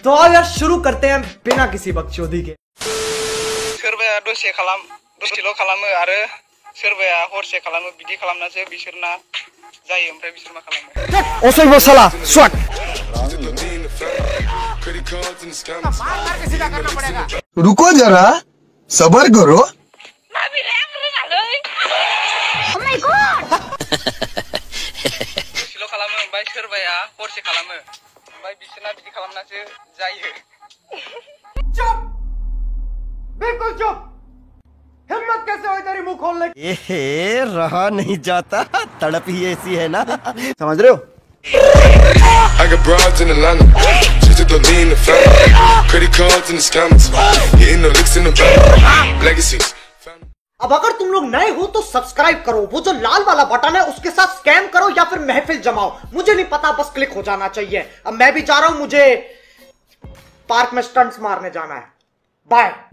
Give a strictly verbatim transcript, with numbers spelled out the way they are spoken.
तो आओ यार शुरू करते हैं बिना किसी बकचोदी के। सोरबाया दसे खालाम दसेल' खालामो आरो सोरबाया हरसे खालामो बिदि खालामनासो बिसोरना जायो ओमफ्राय बिसोर मा खालामो असैबो साला स्वाट। रुको जरा सबर करो। दसेल' खालामो ओमफ्राय सोरबाया हरसे खालामो ओमफ्राय बिसोरना बिदि खालामनासो जायो। चुप, बिल्कुल चुप। हिम्मत कैसे हुई तेरी मुंह खोलने की? ये रहा नहीं जाता, तड़प ही ऐसी है ना। समझ रहे हो? I got broads in Atlanta, just to lean the family, credit cards and the scammers, hitting the licks in the back, legacies. अब अगर तुम लोग नए हो तो सब्सक्राइब करो, वो जो लाल वाला बटन है उसके साथ स्कैम करो या फिर महफिल जमाओ, मुझे नहीं पता, बस क्लिक हो जाना चाहिए। अब मैं भी जा रहा हूं, मुझे पार्क में स्टंट्स मारने जाना है। बाय।